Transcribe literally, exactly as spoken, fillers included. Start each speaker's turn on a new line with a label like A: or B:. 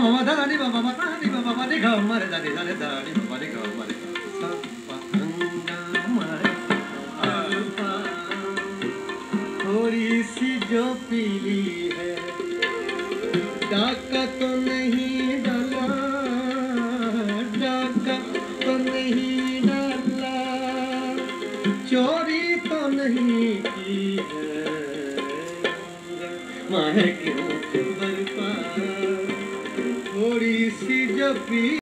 A: मम दा नि बाबा मा दा नि बाबा मा नि ग म रे दा नि दा नि दा नि बाबा नि ग म रे सा पा गंगा माई अल्फा थोड़ी सी जो पीली है डाका तो नहीं डाला डाका तो नहीं डाला चोरी तो नहीं की है मैं क्यों बरपा थोड़ी सी जो पी